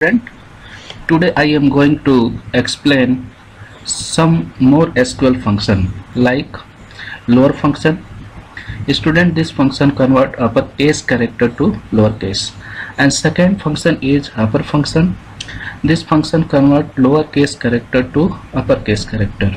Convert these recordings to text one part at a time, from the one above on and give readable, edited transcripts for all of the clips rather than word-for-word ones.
student. Today I am going to explain some more SQL function like lower function. Student, this function convert uppercase character to lowercase, and second function is upper function. This function convert lowercase character to uppercase character.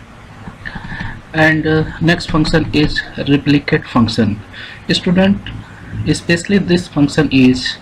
And next function is replicate function. Student, especially this function is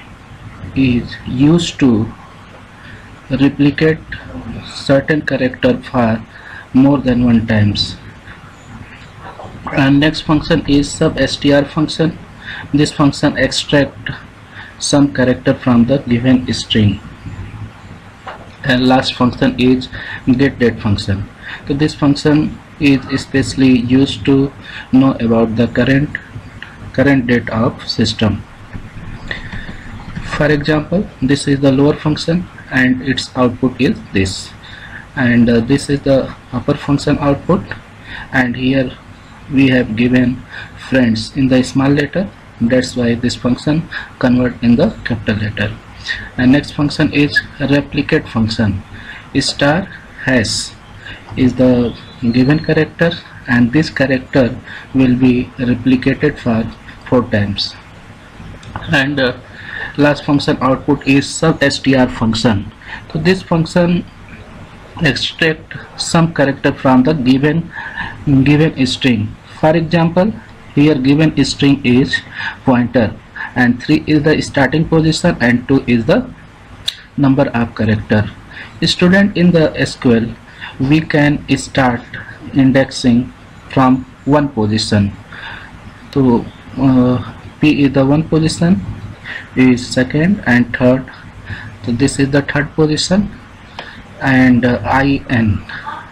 used to replicate certain character for more than one times. And next function is substr function. This function extract some character from the given string. And last function is getDate function. So this function is especially used to know about the current date of system. For example, this is the lower function and its output is this, and this is the upper function output, and here we have given friends in the small letter. That's why this function convert in the capital letter. And next function is replicate function. Star hash is the given character, and this character will be replicated for 4 times. And last function output is substr function. So this function extract some character from the given string. For example, here given string is pointer, and 3 is the starting position and 2 is the number of character. Student, in the SQL we can start indexing from one position. So P is the one position, is second and third. So this is the third position, and IN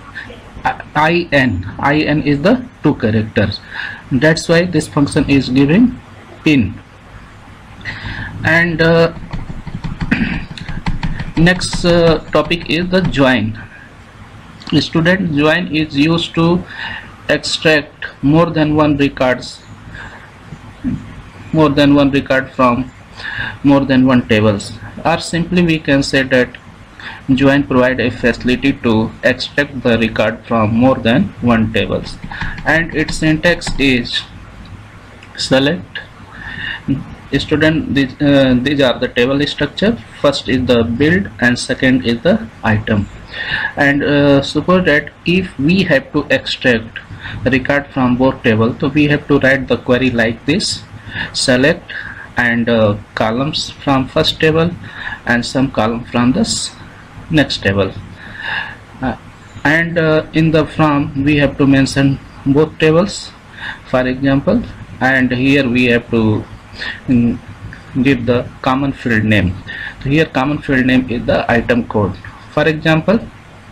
is the 2 characters. That's why this function is giving pin. And next topic is the join. Student, join is used to extract more than one record from more than one tables, or simply we can say that join provide a facility to extract the record from more than one tables. And its syntax is select. Student, these are the table structure. First is the build and second is the item. And suppose that if we have to extract record from both tables, so we have to write the query like this: select and columns from first table and some column from this next table. And in the from we have to mention both tables, for example, and here we have to give the common field name. So here common field name is the item code. For example,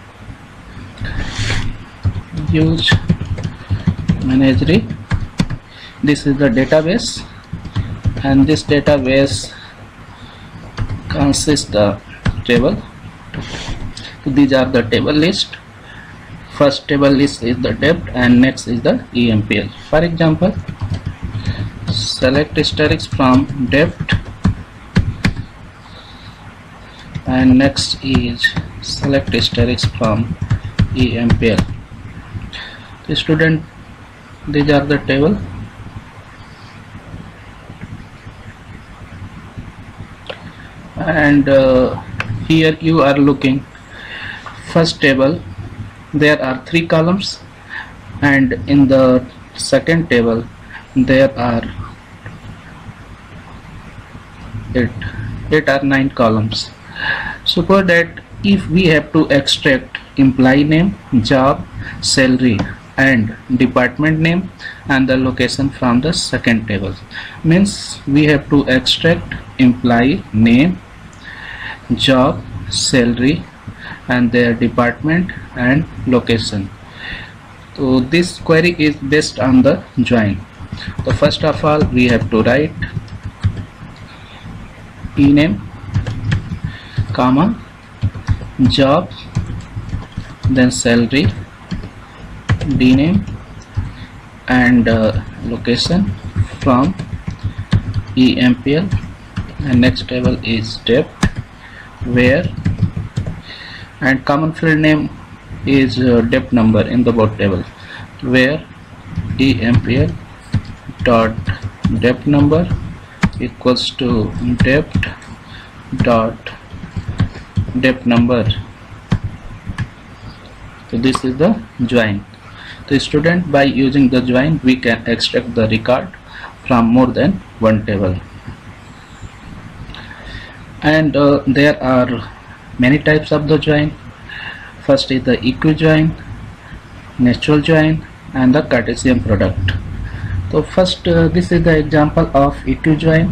use managery. This is the database, and this database consists the table. So these are the table list. First table list is the depth and next is the EMPL. For example, select asterisk from depth, and next is select asterisk from EMPL. The student, these are the table. And here you are looking first table, there are 3 columns, and in the second table there are 8 or 9 columns. Suppose that if we have to extract employee name, job, salary and department name and the location from the second table, means we have to extract employee name, job, salary and their department and location. So this query is based on the join. So first of all we have to write ename comma job, then salary, dname and location from EMPL, and next table is depth, where, and common field name is depth number in the both table, where empl dot depth number equals to depth dot depth number. So this is the join. The student, by using the join we can extract the record from more than one table. And there are many types of the join. First is the equi-join, natural join, and the Cartesian product. So first this is the example of equi-join.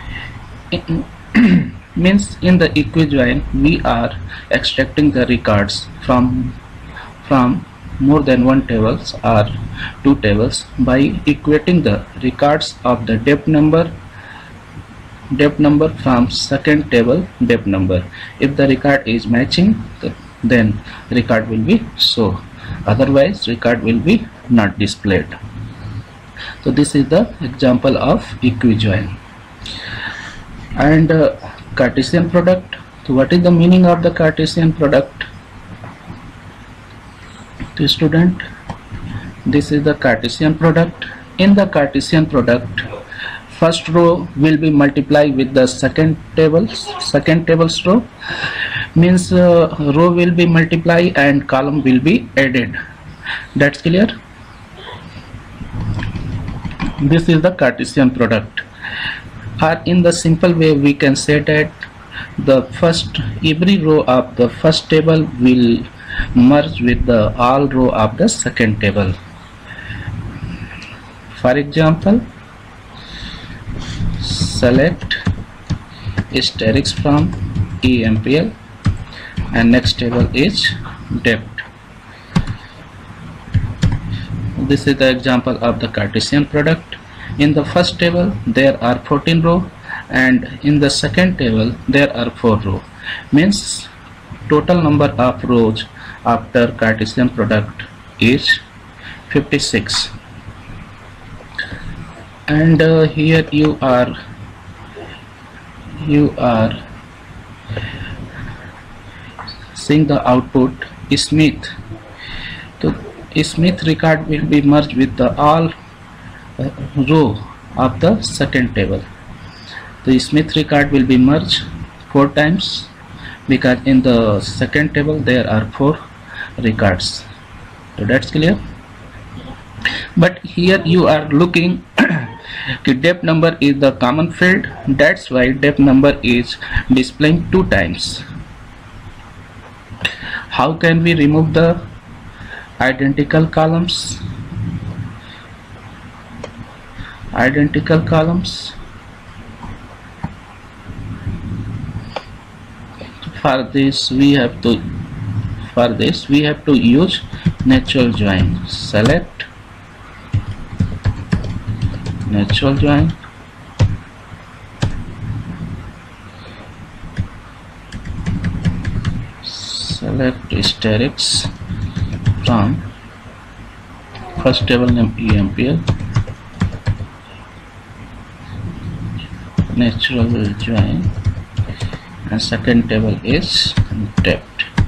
Means in the equi-join we are extracting the records from more than one tables or two tables by equating the records of the depth number from second table depth number. If the record is matching, then record will be shown, otherwise record will be not displayed. So this is the example of equi-join. And Cartesian product. So what is the meaning of the Cartesian product? To student, this is the Cartesian product. In the Cartesian product, first row will be multiplied with the second table's row. Means row will be multiplied and column will be added. That's clear. This is the Cartesian product. Or in the simple way we can say that every row of the first table will merge with the all row of the second table. For example, select asterisk from empl and next table is depth. This is the example of the Cartesian product. In the first table there are 14 rows and in the second table there are 4 rows. Means total number of rows after Cartesian product is 56. And here you are seeing the output Smith. So Smith record will be merged with the all row of the second table. The Smith record will be merged 4 times because in the second table there are 4 records. So that's clear. But here you are looking the depth number is the common field, that's why depth number is displaying 2 times. How can we remove the identical columns? For this we have to use natural join. Select natural join, select asterisk from first table name empl, natural join, and second table is depth.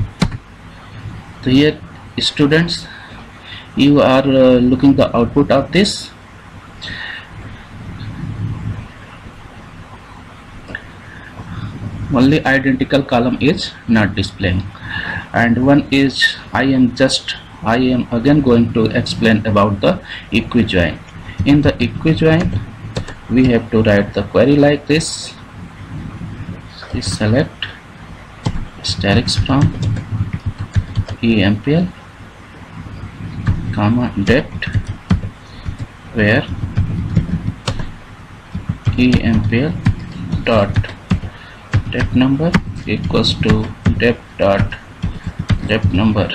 So here students, you are looking the output of this. Only identical column is not displaying, and one is I am again going to explain about the equi-join. In the equi-join we have to write the query like this. Please select asterisk from empl comma depth, where empl dot depth number equals to depth dot depth number.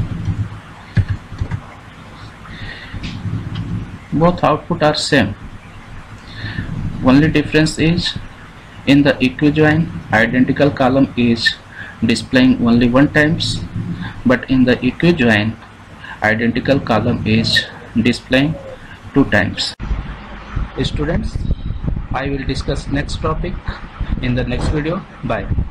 Both output are same. Only difference is in the equi-join identical column is displaying only 1 times, but in the equi-join identical column is displaying 2 times. Students, I will discuss next topic in the next video. Bye.